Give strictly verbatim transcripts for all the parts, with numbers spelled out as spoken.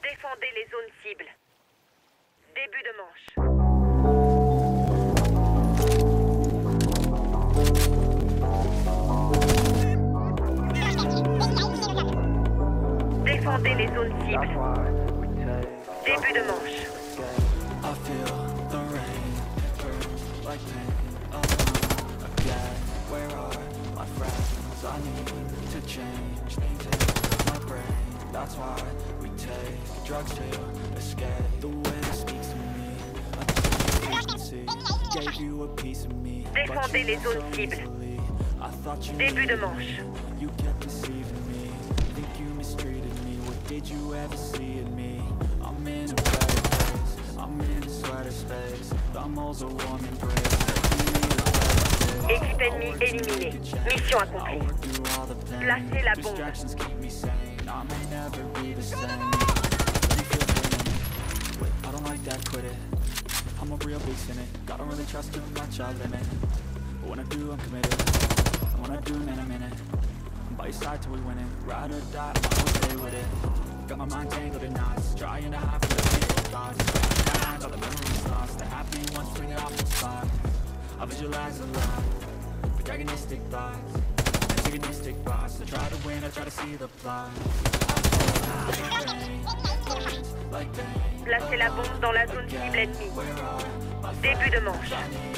Défendez les zones cibles. Début de manche. Défendez les zones cibles. Début de manche. That's why we take drugs to escape the way that speaks to me. I gave you a piece of me. Défendez les zones cibles. Début de manche. You kept deceiving me. Think you mistreated me. What did you ever see in me? I'm in a better place. I'm in a sweater space. The moles are warm and brave. Équipe ennemie éliminée. Mission accomplie. Placez la bombe. I may never be the same. Wait, I don't like that, quit it. I'm a real beast in it. God, don't really trust too much, I'll limit. But when I do, I'm committed. And when I do, man, I'm in it. I'm by your side till we win it. Ride or die, I'm always stay with it. Got my mind tangled in knots. Trying to hide from the painful thoughts. All the memories lost. The happy ones bring it off the spot. I visualize a lot. Protagonistic thoughts. Antagonistic thoughts. I try to win, I try to see the plot. Placez la bombe dans la zone cible ennemie. Début de manche.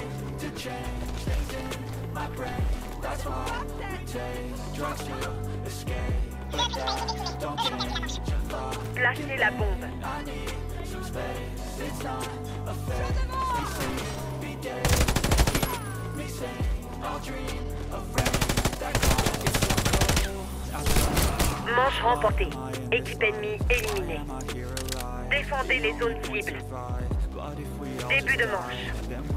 Placez la bombe. Manche remportée. Équipe ennemie éliminée. Défendez les zones cibles. Début de manche.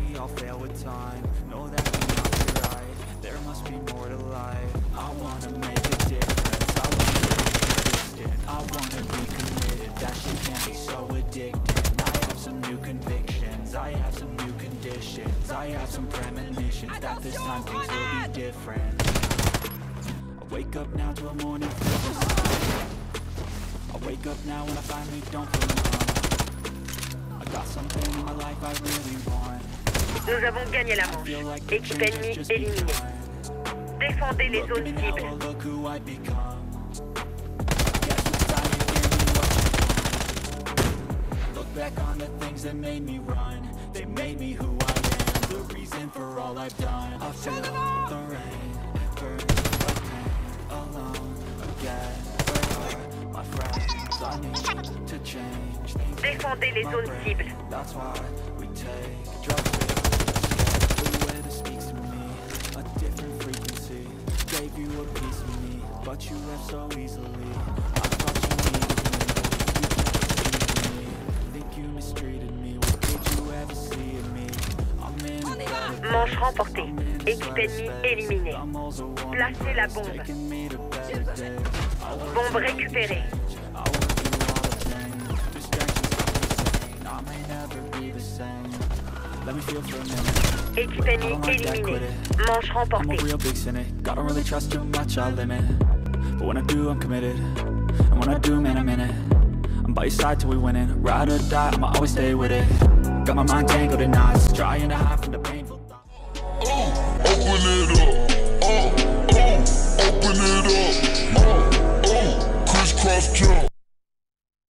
I have some new conditions. I have some premonitions that this time things will be different. I wake up now to a morning feels. I wake up now when I finally don't feel numb. I got something in my life I really want. Nous avons gagné la manche. Équipe ennemie éliminée. Défendez les zones cibles. Back on the things that made me run. They made me who I am. The reason for all I've done. I feel the rain, burn again, alone again. Where are my friends? I need to change things. Défendez les zones cibles. That's why we take drugs. The way that speaks to me, a different frequency. Gave you a piece of me, but you left so easily. I thought you needed me. You mistreated me. What did you ever see in me? I'm in Manche remportée. Équipe ennemie éliminée. Placez la bombe. Bombe récupérée. Équipe ennemie éliminée. Manche remportée. God, don't really trust too much, I'll limit. But when I do, I'm committed. And when I do, man, I'm in it. I'm by your side till we winning. Ride or die, I'ma always stay with it. Got my mind tangled in knots. Trying to hide from the